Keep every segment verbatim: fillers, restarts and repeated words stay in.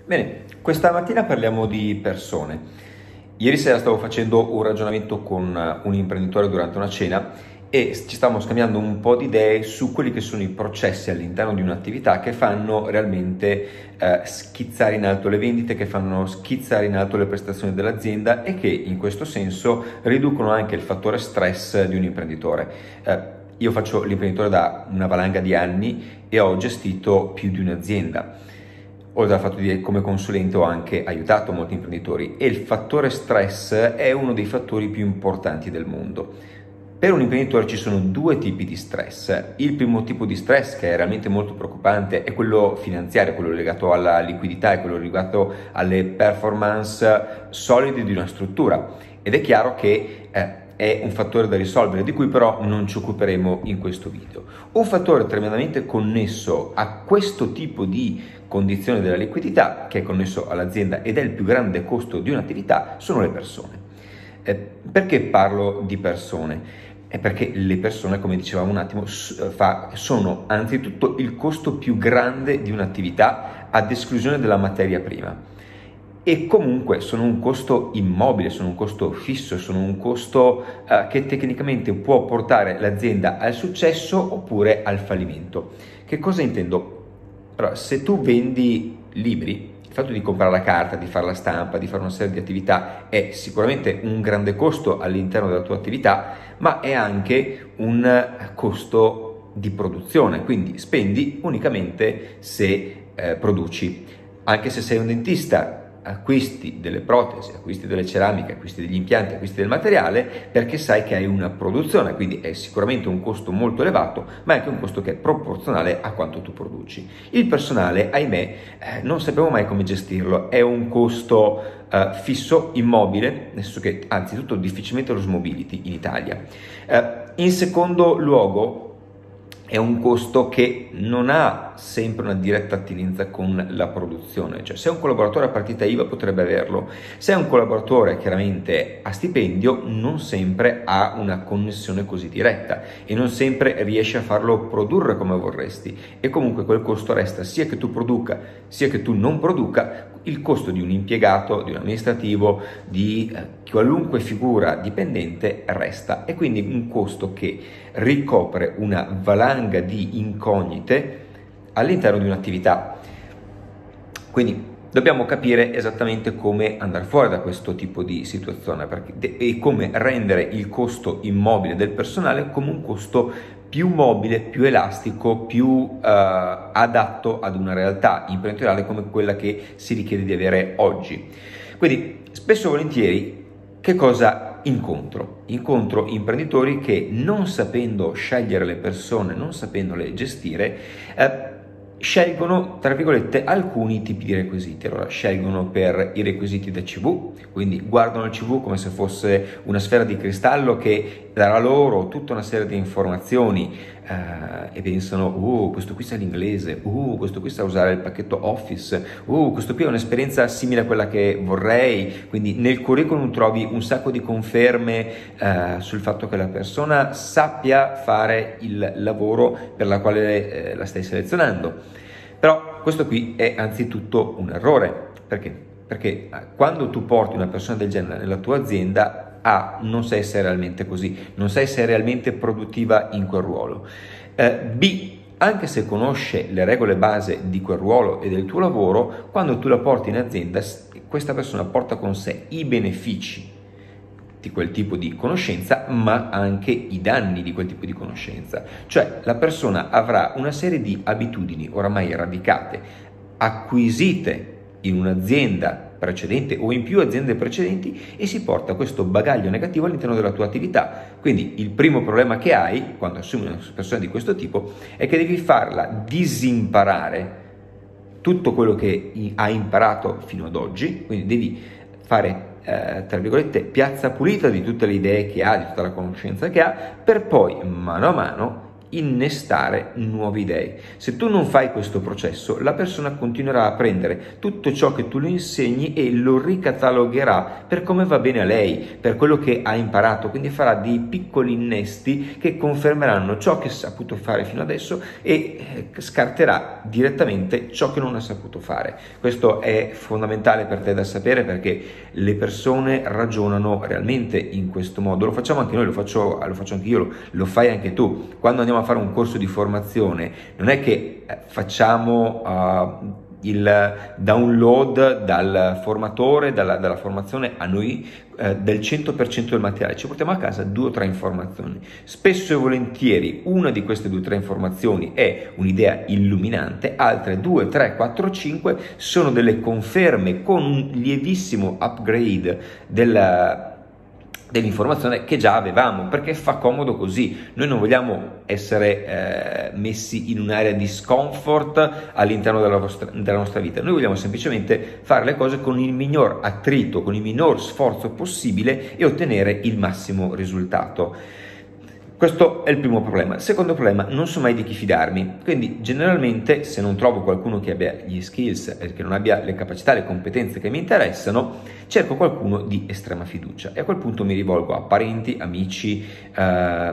Bene, questa mattina parliamo di persone. Ieri sera stavo facendo un ragionamento con un imprenditore durante una cena e ci stavamo scambiando un po' di idee su quelli che sono i processi all'interno di un'attività che fanno realmente eh, schizzare in alto le vendite, che fanno schizzare in alto le prestazioni dell'azienda e che in questo senso riducono anche il fattore stress di un imprenditore. Eh, io faccio l'imprenditore da una valanga di anni e ho gestito più di un'azienda. Oltre al fatto di come consulente ho anche aiutato molti imprenditori e il fattore stress è uno dei fattori più importanti del mondo. Per un imprenditore ci sono due tipi di stress. Il primo tipo di stress, che è realmente molto preoccupante, è quello finanziario, quello legato alla liquidità e quello legato alle performance solide di una struttura. Ed è chiaro che eh, è un fattore da risolvere, di cui però non ci occuperemo in questo video. Un fattore tremendamente connesso a questo tipo di condizione della liquidità, che è connesso all'azienda ed è il più grande costo di un'attività, sono le persone. Eh, perché parlo di persone? È perché le persone, come dicevamo un attimo, fa, sono anzitutto il costo più grande di un'attività ad esclusione della materia prima. E comunque sono un costo immobile, sono un costo fisso, sono un costo eh, che tecnicamente può portare l'azienda al successo oppure al fallimento. Che cosa intendo? Allora, se tu vendi libri, il fatto di comprare la carta, di fare la stampa, di fare una serie di attività è sicuramente un grande costo all'interno della tua attività, ma è anche un costo di produzione, quindi spendi unicamente se eh, produci. Anche se sei un dentista, acquisti delle protesi, acquisti delle ceramiche, acquisti degli impianti, acquisti del materiale perché sai che hai una produzione, quindi è sicuramente un costo molto elevato, ma è anche un costo che è proporzionale a quanto tu produci. Il personale, ahimè, eh, non sappiamo mai come gestirlo, è un costo eh, fisso, immobile, nel senso che anzitutto difficilmente lo smobiliti in Italia. Eh, in secondo luogo, è un costo che non ha sempre una diretta attinenza con la produzione, cioè se un collaboratore a partita I V A potrebbe averlo, se è un collaboratore chiaramente a stipendio non sempre ha una connessione così diretta e non sempre riesce a farlo produrre come vorresti e comunque quel costo resta sia che tu produca sia che tu non produca. Il costo di un impiegato, di un amministrativo, di eh, qualunque figura dipendente resta e quindi un costo che ricopre una valanga di incognite all'interno di un'attività. Quindi dobbiamo capire esattamente come andare fuori da questo tipo di situazione perché, e come rendere il costo immobile del personale come un costo più mobile, più elastico, più uh, adatto ad una realtà imprenditoriale come quella che si richiede di avere oggi. Quindi spesso e volentieri che cosa incontro? Incontro imprenditori che non sapendo scegliere le persone, non sapendole gestire, eh, scelgono, tra virgolette, alcuni tipi di requisiti. Allora, scelgono per i requisiti da C V, quindi guardano il C V come se fosse una sfera di cristallo che darà loro tutta una serie di informazioni eh, e pensano, uh, questo qui sa l'inglese, uh, questo qui sa usare il pacchetto Office, uh, questo qui ha un'esperienza simile a quella che vorrei, quindi nel curriculum trovi un sacco di conferme eh, sul fatto che la persona sappia fare il lavoro per la quale eh, la stai selezionando. Però questo qui è anzitutto un errore. Perché? Perché quando tu porti una persona del genere nella tua azienda, A, non sai se è realmente così, non sai se è realmente produttiva in quel ruolo. Eh, B, anche se conosce le regole base di quel ruolo e del tuo lavoro, quando tu la porti in azienda, questa persona porta con sé i benefici di quel tipo di conoscenza, ma anche i danni di quel tipo di conoscenza. Cioè la persona avrà una serie di abitudini oramai radicate, acquisite in un'azienda precedente o in più aziende precedenti e si porta questo bagaglio negativo all'interno della tua attività. Quindi il primo problema che hai quando assumi una persona di questo tipo è che devi farla disimparare tutto quello che ha imparato fino ad oggi, quindi devi fare Eh, tra virgolette piazza pulita di tutte le idee che ha, di tutta la conoscenza che ha, per poi mano a mano innestare nuove idee. Se tu non fai questo processo, la persona continuerà a prendere tutto ciò che tu le insegni e lo ricatalogherà per come va bene a lei, per quello che ha imparato, quindi farà dei piccoli innesti che confermeranno ciò che ha saputo fare fino adesso e scarterà direttamente ciò che non ha saputo fare. Questo è fondamentale per te da sapere, perché le persone ragionano realmente in questo modo. Lo facciamo anche noi, lo faccio, lo faccio anche io, lo, lo fai anche tu. Quando andiamo a fare un corso di formazione non è che facciamo uh, il download dal formatore, dalla, dalla formazione a noi uh, del cento per cento del materiale, ci portiamo a casa due o tre informazioni. Spesso e volentieri una di queste due o tre informazioni è un'idea illuminante, altre due, tre, quattro, cinque sono delle conferme con un lievissimo upgrade della dell'informazione che già avevamo, perché fa comodo così. Noi non vogliamo essere eh, messi in un'area di scomfort all'interno della, vostra, della nostra vita, noi vogliamo semplicemente fare le cose con il minor attrito, con il minor sforzo possibile e ottenere il massimo risultato. Questo è il primo problema. Il secondo problema, non so mai di chi fidarmi, quindi generalmente se non trovo qualcuno che abbia gli skills e che non abbia le capacità, le competenze che mi interessano, cerco qualcuno di estrema fiducia e a quel punto mi rivolgo a parenti, amici, eh,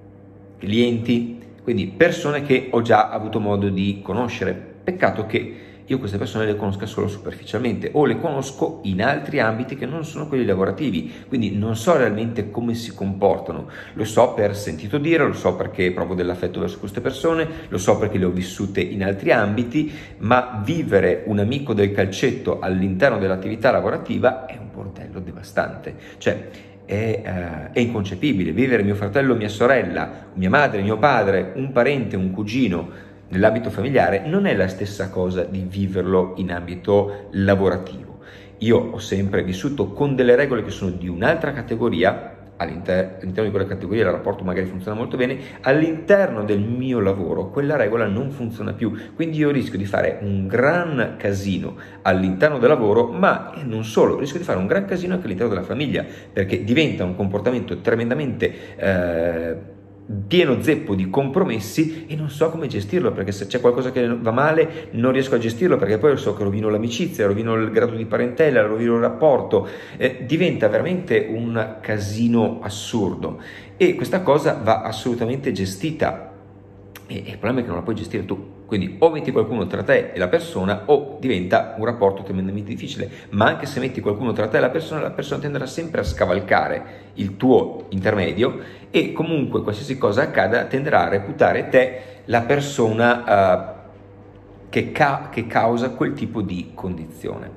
clienti, quindi persone che ho già avuto modo di conoscere. Peccato che io queste persone le conosca solo superficialmente o le conosco in altri ambiti che non sono quelli lavorativi, quindi non so realmente come si comportano. Lo so per sentito dire, lo so perché provo dell'affetto verso queste persone, lo so perché le ho vissute in altri ambiti, ma vivere un amico del calcetto all'interno dell'attività lavorativa è un bordello devastante. Cioè È, uh, è inconcepibile vivere mio fratello, mia sorella, mia madre, mio padre, un parente, un cugino nell'ambito familiare non è la stessa cosa di viverlo in ambito lavorativo. Io ho sempre vissuto con delle regole che sono di un'altra categoria, all'inter- all'interno di quella categoria il rapporto magari funziona molto bene, all'interno del mio lavoro quella regola non funziona più, quindi io rischio di fare un gran casino all'interno del lavoro, ma non solo, rischio di fare un gran casino anche all'interno della famiglia, perché diventa un comportamento tremendamente eh, pieno zeppo di compromessi e non so come gestirlo, perché se c'è qualcosa che va male non riesco a gestirlo, perché poi so che rovino l'amicizia, rovino il grado di parentela, rovino il rapporto, eh, diventa veramente un casino assurdo e questa cosa va assolutamente gestita e, e il problema è che non la puoi gestire tu. Quindi o metti qualcuno tra te e la persona o diventa un rapporto tremendamente difficile, ma anche se metti qualcuno tra te e la persona, la persona tenderà sempre a scavalcare il tuo intermedio e comunque qualsiasi cosa accada tenderà a reputare te la persona uh, che, ca- che causa quel tipo di condizione.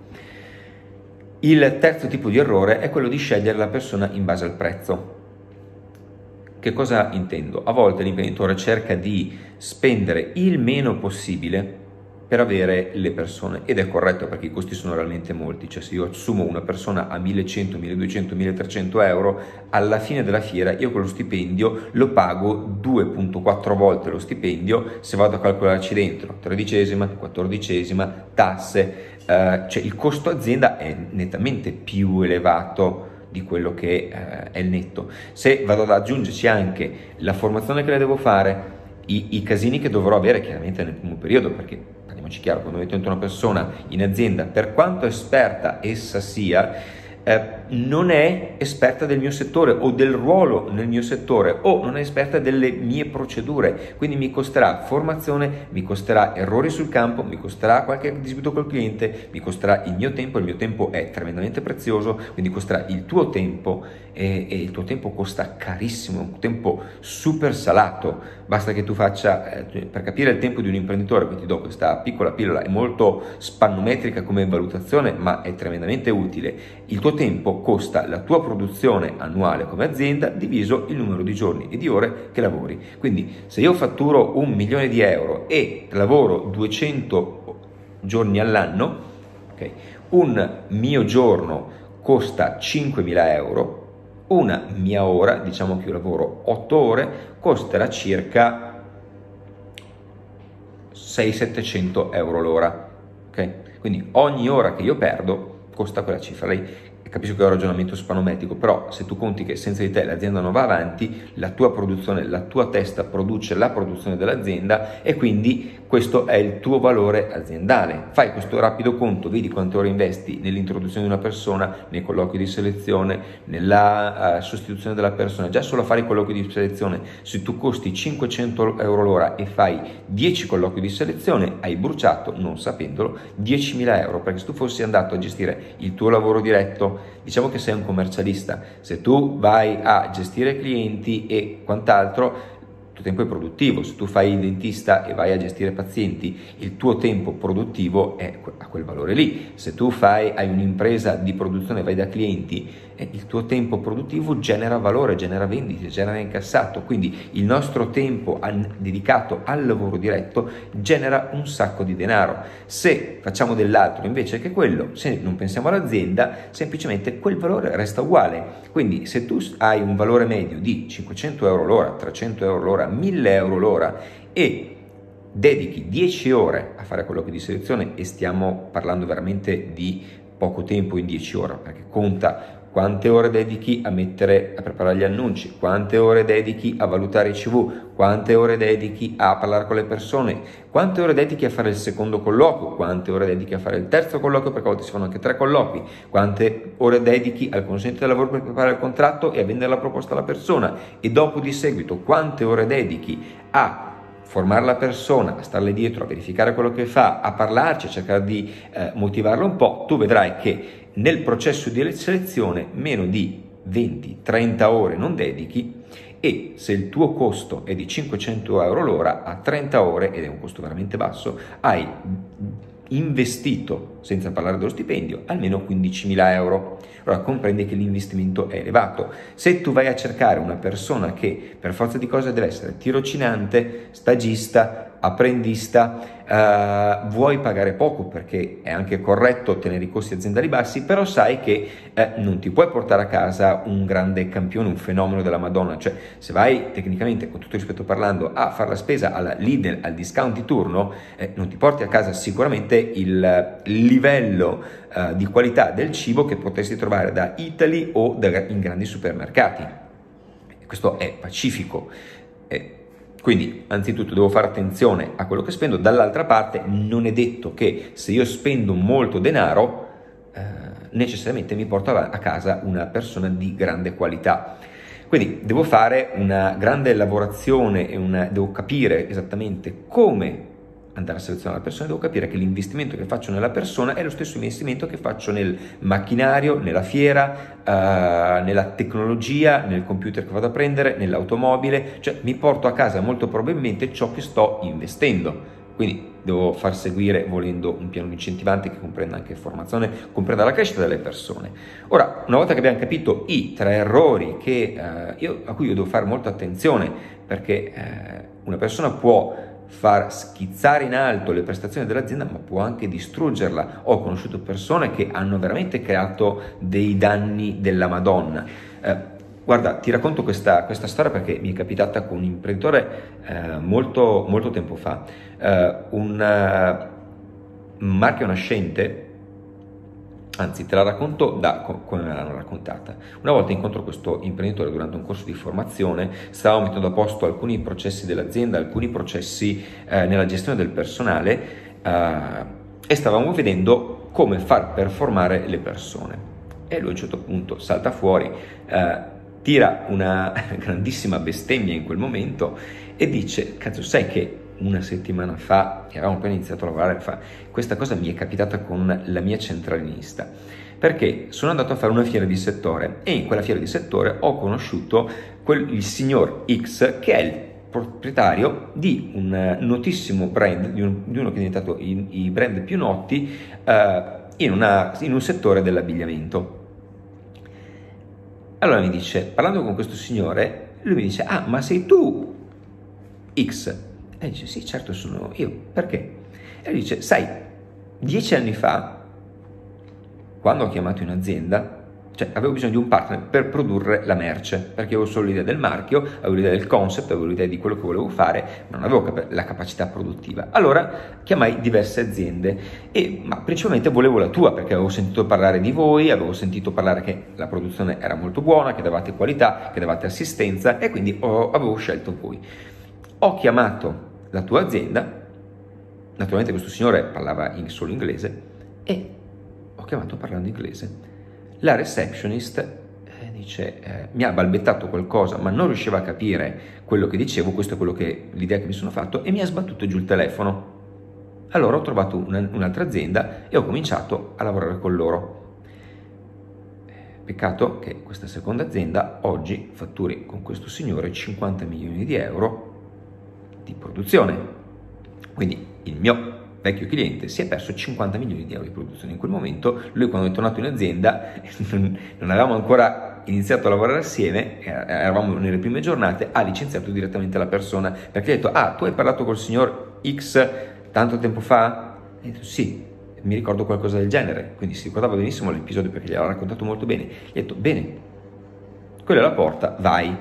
Il terzo tipo di errore è quello di scegliere la persona in base al prezzo. Che cosa intendo? A volte l'imprenditore cerca di spendere il meno possibile per avere le persone ed è corretto perché i costi sono realmente molti, cioè se io assumo una persona a millecento, milleduecento, milletrecento euro, alla fine della fiera io quello stipendio lo pago due virgola quattro volte lo stipendio se vado a calcolarci dentro tredicesima, quattordicesima, tasse, eh, cioè il costo azienda è nettamente più elevato di quello che eh, è il netto. Se vado ad aggiungerci anche la formazione che le devo fare, i, i casini che dovrò avere chiaramente nel primo periodo, perché parliamoci chiaro, quando metto dentro una persona in azienda, per quanto esperta essa sia, eh, non è esperta del mio settore o del ruolo nel mio settore o non è esperta delle mie procedure, quindi mi costerà formazione, mi costerà errori sul campo, mi costerà qualche disguido col cliente, mi costerà il mio tempo, il mio tempo è tremendamente prezioso, quindi costerà il tuo tempo e, e il tuo tempo costa carissimo, un tempo super salato, basta che tu faccia, eh, per capire il tempo di un imprenditore, quindi ti do questa piccola pillola, è molto spannometrica come valutazione ma è tremendamente utile. Il tuo tempo costa la tua produzione annuale come azienda diviso il numero di giorni e di ore che lavori. Quindi se io fatturo un milione di euro e lavoro duecento giorni all'anno, okay, un mio giorno costa cinquemila euro, una mia ora, diciamo che io lavoro otto ore, costerà circa seicento settecento euro l'ora. Okay? Quindi ogni ora che io perdo costa quella cifra lì. capisco che è un ragionamento spanometrico, però se tu conti che senza di te l'azienda non va avanti, la tua produzione, la tua testa produce la produzione dell'azienda e quindi questo è il tuo valore aziendale. Fai questo rapido conto, vedi quante ore investi nell'introduzione di una persona, nei colloqui di selezione, nella uh, sostituzione della persona. Già solo a fare i colloqui di selezione, se tu costi cinquecento euro l'ora e fai dieci colloqui di selezione, hai bruciato, non sapendolo, diecimila euro, perché se tu fossi andato a gestire il tuo lavoro diretto, diciamo che sei un commercialista, se tu vai a gestire clienti e quant'altro, il tuo tempo è produttivo. Se tu fai il dentista e vai a gestire pazienti, il tuo tempo produttivo è a quel valore lì. Se tu fai, hai un'impresa di produzione e vai da clienti, eh, il tuo tempo produttivo genera valore, genera vendite, genera incassato. Quindi il nostro tempo an- dedicato al lavoro diretto genera un sacco di denaro. Se facciamo dell'altro invece che quello, se non pensiamo all'azienda, semplicemente quel valore resta uguale. Quindi se tu hai un valore medio di cinquecento euro l'ora, trecento euro l'ora, mille euro l'ora e dedichi dieci ore a fare colloqui di selezione, e stiamo parlando veramente di poco tempo in dieci ore, perché conta quante ore dedichi a mettere, a preparare gli annunci, quante ore dedichi a valutare i C V, quante ore dedichi a parlare con le persone, quante ore dedichi a fare il secondo colloquio, quante ore dedichi a fare il terzo colloquio, perché a volte si fanno anche tre colloqui, quante ore dedichi al consulente del lavoro per preparare il contratto e a vendere la proposta alla persona, e dopo di seguito quante ore dedichi a formare la persona, a starle dietro, a verificare quello che fa, a parlarci, a cercare di eh, motivarla un po'. Tu vedrai che nel processo di selezione meno di venti trenta ore non dedichi, e se il tuo costo è di cinquecento euro l'ora, a trenta ore, ed è un costo veramente basso, hai investito, senza parlare dello stipendio, almeno quindicimila euro. Allora comprendi che l'investimento è elevato. Se tu vai a cercare una persona che per forza di cose deve essere tirocinante, stagista, apprendista, uh, vuoi pagare poco, perché è anche corretto tenere i costi aziendali bassi, però sai che eh, non ti puoi portare a casa un grande campione, un fenomeno della Madonna. Cioè, se vai tecnicamente, con tutto rispetto parlando, a fare la spesa alla Lidl, al discount di turno, eh, non ti porti a casa sicuramente il livello uh, di qualità del cibo che potresti trovare da Italy o da, in grandi supermercati. Questo è pacifico. Eh, Quindi, anzitutto, devo fare attenzione a quello che spendo. Dall'altra parte, non è detto che se io spendo molto denaro, eh, necessariamente mi porto a casa una persona di grande qualità. Quindi, devo fare una grande lavorazione e una, devo capire esattamente come andare a selezionare la persona, devo capire che l'investimento che faccio nella persona è lo stesso investimento che faccio nel macchinario, nella fiera, uh, nella tecnologia, nel computer che vado a prendere, nell'automobile. Cioè mi porto a casa molto probabilmente ciò che sto investendo. Quindi devo far seguire, volendo, un piano incentivante che comprenda anche formazione, comprenda la crescita delle persone. Ora, una volta che abbiamo capito i tre errori che, uh, io, a cui io devo fare molta attenzione, perché uh, una persona può far schizzare in alto le prestazioni dell'azienda, ma può anche distruggerla. Ho conosciuto persone che hanno veramente creato dei danni della Madonna. Eh, guarda, ti racconto questa, questa storia perché mi è capitata con un imprenditore eh, molto, molto tempo fa. Eh, un uh, marchio nascente, anzi te la racconto da come me l'hanno raccontata. Una volta incontro questo imprenditore durante un corso di formazione, stavamo mettendo a posto alcuni processi dell'azienda, alcuni processi eh, nella gestione del personale eh, e stavamo vedendo come far performare le persone. E lui a un certo punto salta fuori, eh, tira una grandissima bestemmia in quel momento e dice: cazzo, sai che una settimana fa, che avevamo appena iniziato a lavorare, fa, questa cosa mi è capitata con la mia centralinista, perché sono andato a fare una fiera di settore e in quella fiera di settore ho conosciuto quel, il signor X, che è il proprietario di un notissimo brand, di, un, di uno che è diventato i, i brand più noti uh, in, una, in un settore dell'abbigliamento. Allora mi dice, parlando con questo signore, lui mi dice: ah, ma sei tu X? E dice: sì, certo, sono io. Perché? E lui dice: sai, dieci anni fa, quando ho chiamato in azienda, Cioè, avevo bisogno di un partner per produrre la merce, perché avevo solo l'idea del marchio, avevo l'idea del concept, avevo l'idea di quello che volevo fare, ma non avevo cap- la capacità produttiva. Allora chiamai diverse aziende, e, ma principalmente volevo la tua, perché avevo sentito parlare di voi, avevo sentito parlare che la produzione era molto buona, che davate qualità, che davate assistenza, e quindi ho, avevo scelto voi. Ho chiamato la tua azienda, naturalmente questo signore parlava in solo inglese, e ho chiamato parlando inglese. La receptionist eh, dice, eh, mi ha balbettato qualcosa, ma non riusciva a capire quello che dicevo, questo è quello che, l'idea che mi sono fatto, e mi ha sbattuto giù il telefono. Allora ho trovato una, un'altra azienda e ho cominciato a lavorare con loro. Peccato che questa seconda azienda oggi fatturi con questo signore cinquanta milioni di euro di produzione. Quindi il mio vecchio cliente si è perso cinquanta milioni di euro di produzione. In quel momento lui, quando è tornato in azienda, non avevamo ancora iniziato a lavorare assieme, eravamo nelle prime giornate, ha licenziato direttamente la persona, perché ha detto, ah, tu hai parlato col signor X tanto tempo fa? E ho detto, sì, mi ricordo qualcosa del genere. Quindi si ricordava benissimo l'episodio perché gliel'ho raccontato molto bene. Gli ho detto, bene, quella è la porta, vai.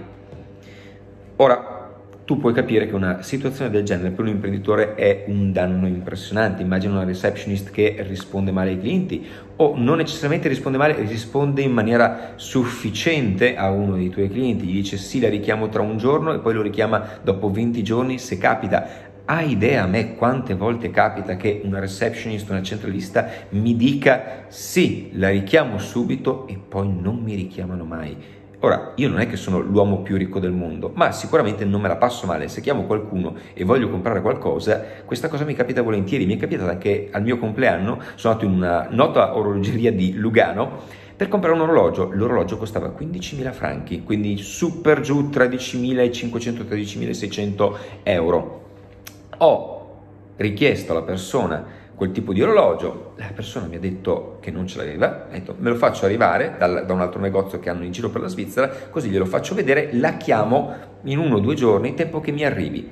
Ora, tu puoi capire che una situazione del genere per un imprenditore è un danno impressionante. Immagina una receptionist che risponde male ai clienti, o non necessariamente risponde male, risponde in maniera sufficiente a uno dei tuoi clienti, gli dice sì, la richiamo tra un giorno e poi lo richiama dopo venti giorni se capita. Hai idea a me quante volte capita che una receptionist, una centralista mi dica sì, la richiamo subito e poi non mi richiamano mai? Ora, io non è che sono l'uomo più ricco del mondo, ma sicuramente non me la passo male. Se chiamo qualcuno e voglio comprare qualcosa, questa cosa mi capita volentieri. Mi è capitato anche al mio compleanno, sono andato in una nota orologeria di Lugano per comprare un orologio. L'orologio costava quindicimila franchi, quindi su per giù tredicimilacinquecento tredicimilaseicento euro. Ho richiesto alla persona quel tipo di orologio, la persona mi ha detto che non ce l'aveva, ha detto me lo faccio arrivare dal, da un altro negozio che hanno in giro per la Svizzera, così glielo faccio vedere, la chiamo in uno o due giorni, tempo che mi arrivi.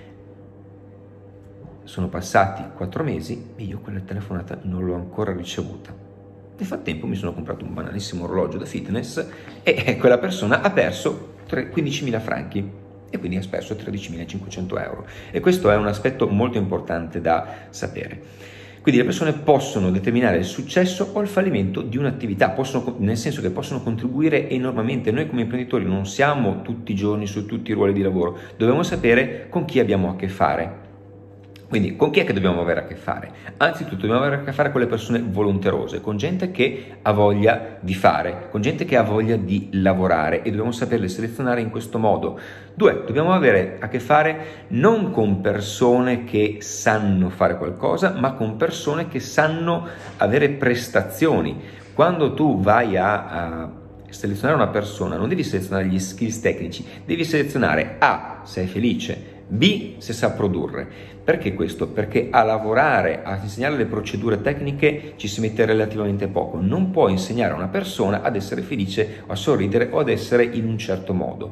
Sono passati quattro mesi e io quella telefonata non l'ho ancora ricevuta. Nel frattempo mi sono comprato un banalissimo orologio da fitness e quella persona ha perso quindicimila franchi. E quindi ha perso tredicimilacinquecento euro. E questo è un aspetto molto importante da sapere. Quindi le persone possono determinare il successo o il fallimento di un'attività, possono, nel senso che possono contribuire enormemente. Noi come imprenditori non siamo tutti i giorni su tutti i ruoli di lavoro, dobbiamo sapere con chi abbiamo a che fare. Quindi con chi è che dobbiamo avere a che fare? Anzitutto dobbiamo avere a che fare con le persone volonterose, con gente che ha voglia di fare, con gente che ha voglia di lavorare, e dobbiamo saperle selezionare in questo modo. Due, dobbiamo avere a che fare non con persone che sanno fare qualcosa, ma con persone che sanno avere prestazioni. Quando tu vai a, a selezionare una persona, non devi selezionare gli skills tecnici, devi selezionare A, se è felice, B, se sa produrre. Perché questo? Perché a lavorare, a insegnare le procedure tecniche ci si mette relativamente poco. Non puoi insegnare a una persona ad essere felice, a sorridere o ad essere in un certo modo.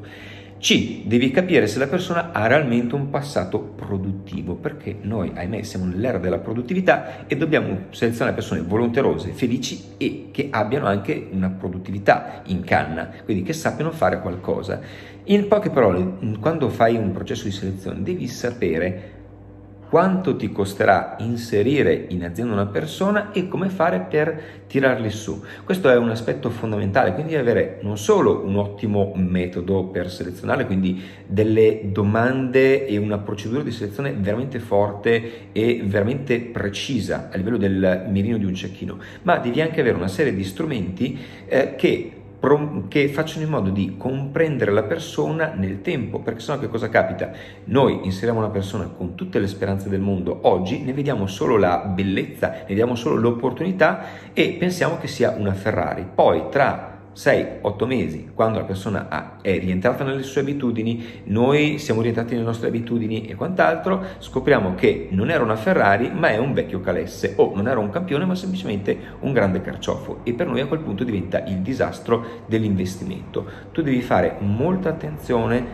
C, devi capire se la persona ha realmente un passato produttivo, perché noi, ahimè, siamo nell'era della produttività e dobbiamo selezionare persone volonterose, felici e che abbiano anche una produttività in canna, quindi che sappiano fare qualcosa. In poche parole, quando fai un processo di selezione devi sapere quanto ti costerà inserire in azienda una persona e come fare per tirarli su. Questo è un aspetto fondamentale, quindi avere non solo un ottimo metodo per selezionare, quindi delle domande e una procedura di selezione veramente forte e veramente precisa a livello del mirino di un cecchino, ma devi anche avere una serie di strumenti eh, che che facciano in modo di comprendere la persona nel tempo, perché sennò che cosa capita? Noi inseriamo una persona con tutte le speranze del mondo oggi, ne vediamo solo la bellezza, ne vediamo solo l'opportunità e pensiamo che sia una Ferrari. Poi tra sei otto mesi, quando la persona ha, è rientrata nelle sue abitudini, noi siamo rientrati nelle nostre abitudini e quant'altro, scopriamo che non era una Ferrari ma è un vecchio calesse, o non era un campione ma semplicemente un grande carciofo, e per noi a quel punto diventa il disastro dell'investimento. Tu devi fare molta attenzione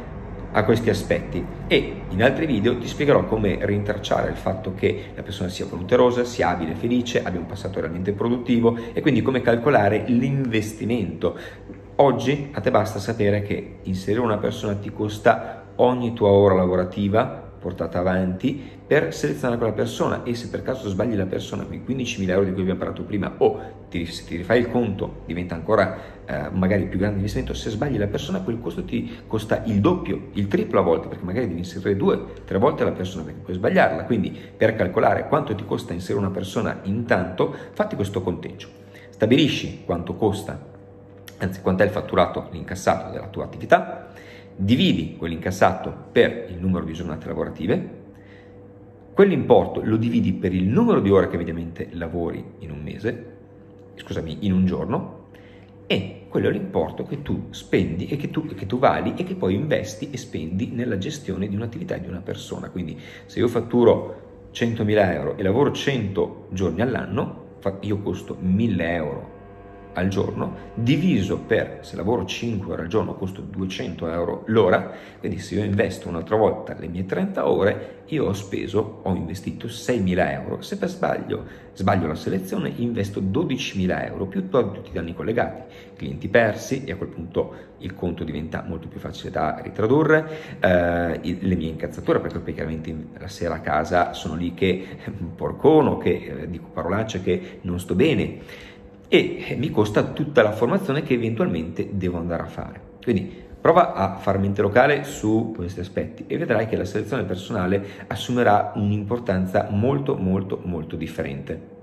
a questi aspetti, e in altri video ti spiegherò come rintracciare il fatto che la persona sia volonterosa, sia abile, felice, abbia un passato realmente produttivo, e quindi come calcolare l'investimento. Oggi a te basta sapere che inserire una persona ti costa ogni tua ora lavorativa portata avanti per selezionare quella persona, e se per caso sbagli la persona, quei quindicimila euro di cui abbiamo parlato prima, o ti, se ti rifai il conto diventa ancora eh, magari più grande investimento, se sbagli la persona quel costo ti costa il doppio, il triplo a volte, perché magari devi inserire due, tre volte la persona perché puoi sbagliarla. Quindi per calcolare quanto ti costa inserire una persona intanto, fatti questo conteggio, stabilisci quanto costa, anzi quant'è il fatturato, l'incassato della tua attività, dividi quell'incassato per il numero di giornate lavorative, quell'importo lo dividi per il numero di ore che mediamente lavori in un mese, scusami, in un giorno, e quello è l'importo che tu spendi e che tu, che tu vali e che poi investi e spendi nella gestione di un'attività di una persona. Quindi se io fatturo centomila euro e lavoro cento giorni all'anno, io costo mille euro al giorno, diviso per, se lavoro cinque ore al giorno costo duecento euro l'ora, quindi se io investo un'altra volta le mie trenta ore, io ho speso, ho investito seimila euro. Se per sbaglio sbaglio la selezione, investo dodicimila euro più tutti i danni collegati, clienti persi, e a quel punto il conto diventa molto più facile da ritradurre, eh, le mie incazzature, perché poi chiaramente la sera a casa sono lì che porcono, che eh, dico parolacce, che non sto bene, e mi costa tutta la formazione che eventualmente devo andare a fare. Quindi prova a far mente locale su questi aspetti e vedrai che la selezione personale assumerà un'importanza molto molto molto differente.